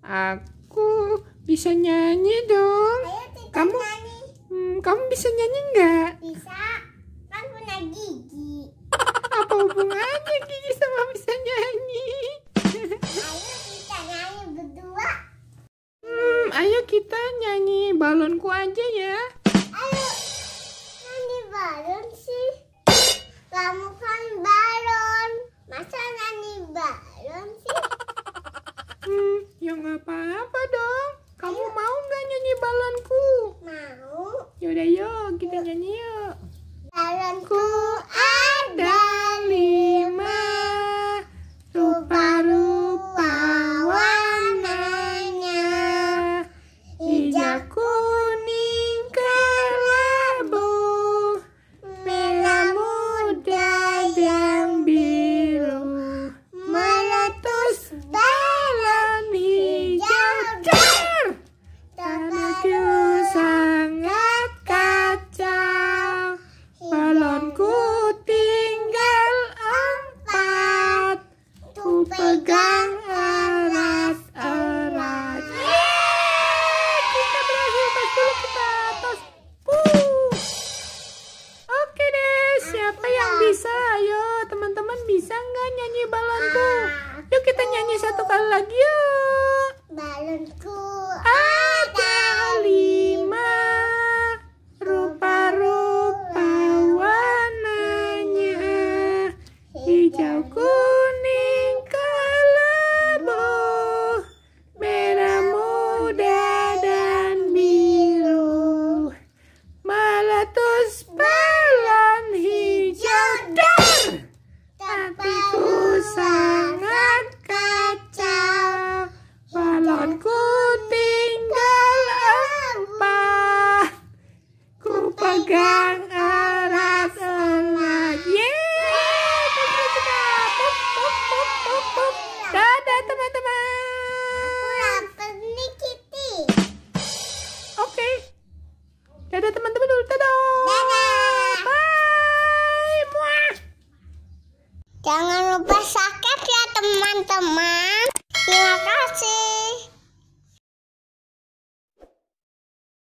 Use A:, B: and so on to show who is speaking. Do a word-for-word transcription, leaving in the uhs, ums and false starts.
A: Aku bisa nyanyi dong.
B: Ayo kita
A: Kamu,
B: nyanyi.
A: hmm, kamu bisa nyanyi nggak?
B: Bisa. Kan punya gigi.
A: Apa hubungannya gigi sama bisa nyanyi?
B: Ayo kita nyanyi berdua.
A: Hmm, ayo kita nyanyi balonku aja ya.
B: Ayo nyanyi balon sih. Kamu kan balon. Masa nyanyi balon sih?
A: Hmm, ya nggak apa-apa dong. Kamu mau nggak nyanyi balonku?
B: Mau.
A: Yaudah yuk, kita nyanyi yuk.
B: Balonku
A: Ada lima, rupa-rupa warnanya, hijau, kuning, kelabu, merah muda dan biru, meletus balon hijau dar. Anakku sangat kacau, balonku tinggal empat, ku pegang erat-erat. Yeay, kita berhasil, tas dulu kita atas. Uh. Oke deh, siapa yang bisa? Ayo teman-teman, bisa nggak nyanyi balonku? Yuk kita nyanyi satu kali lagi yuk.
B: Balonku
A: Ada lima, rupa-rupa warnanya, hijau, kuning, kelabu, merah muda dan biru, meletus balon hijau dar. Tapi ku sangat kacau, balonku tinggal empat, ku pegang erat-erat. Yeay, kita sudah. Pop, pop, pop, pop, pop. Dadah teman-teman.
B: lapar nih Kitty.
A: Oke, dadah teman-teman dulu. Dadah.
B: Dadah.
A: Bye. Muah.
B: Jangan lupa subscribe ya teman-teman. Terima kasih.